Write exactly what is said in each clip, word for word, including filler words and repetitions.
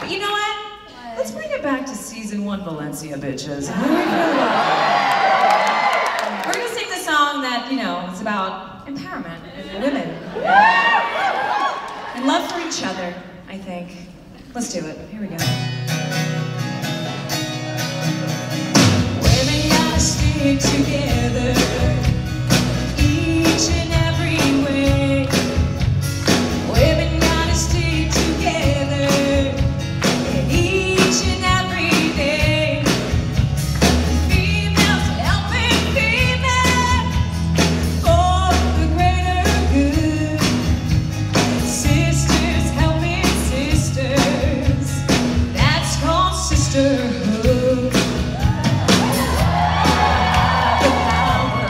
You know what? Let's bring it back to season one Valencia, bitches. What do we feel about? We're gonna sing the song that, you know, is about empowerment and women. And love for each other, I think. Let's do it. Here we go. Women gotta stick together, each and every way. Women gotta stick together, each and every day. Females helping females for the greater good. Sisters helping sisters, that's called sisterhood. The power,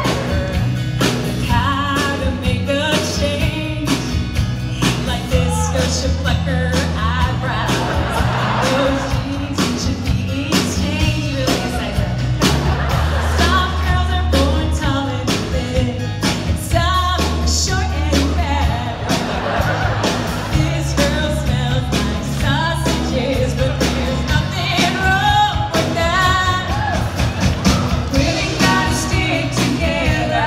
how to make a change, like this girl should pluck her eyebrows. Those jeans should be exchanged. Really excited. Some girls are born tall and thin, and some are short and fat. This girl smells like sausages, but there's nothing wrong with that. Women gotta stick together,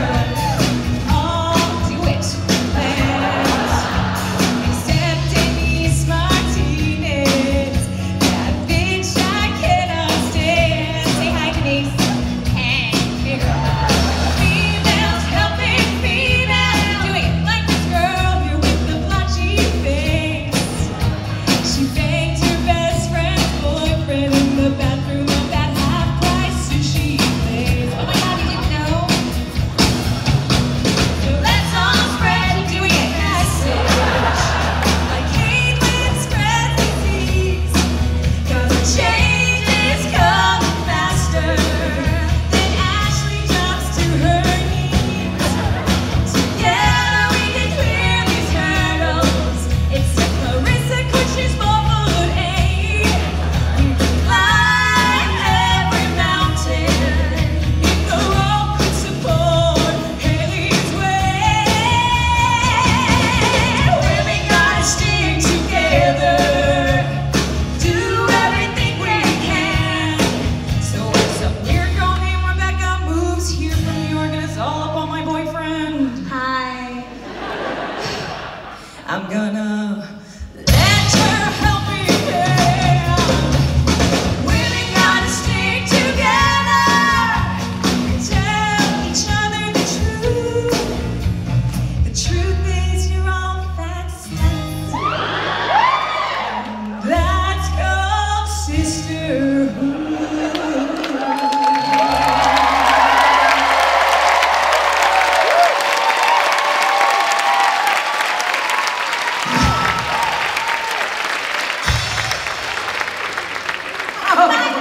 all do it fast. Except Denise Martinez, that bitch I cannot stand. Say hi, Denise. Hey, girl. Females helping females, doing it like this girl here with the blotchy face. She banged her best friend's boyfriend in the bathroom of that half-price sushi place. Oh my God, you didn't know? So let's all spread doing it message, like Caitlyn spreads disease. 'Cause the change is coming faster than Ashley jumps to her knees. Together we can clear these hurdles. Except Marissa, 'cause she's four foot eight. We can climb every mountain if the rope could support Haley's weight. Women gotta stick together, do everything we can. So when some weird girl named Rebecca moves here from New York and it's all up on my boyfriend, hi, I'm gonna let her help me down. Women gotta stick together and tell each other the truth. The truth is you're all fat sluts. That's called sisterhood. Oh.